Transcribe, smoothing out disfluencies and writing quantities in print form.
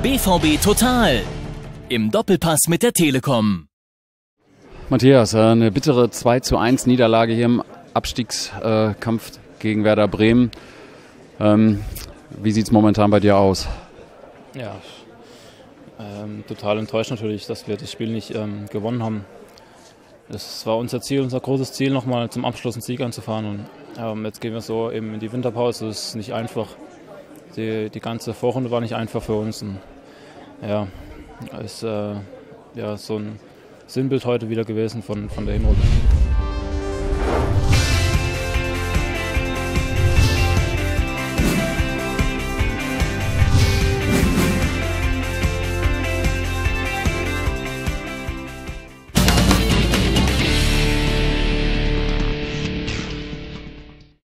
BVB Total im Doppelpass mit der Telekom. Matthias, eine bittere 2:1 Niederlage hier im Abstiegskampf gegen Werder Bremen. Wie sieht es momentan bei dir aus? Ja, total enttäuscht natürlich, dass wir das Spiel nicht gewonnen haben. Das war unser Ziel, unser großes Ziel, nochmal zum Abschluss einen Sieg anzufahren. Und jetzt gehen wir so eben in die Winterpause. Das ist nicht einfach. Die ganze Vorrunde war nicht einfach für uns. Und ja, ist so ein Sinnbild heute wieder gewesen von der Hinrunde.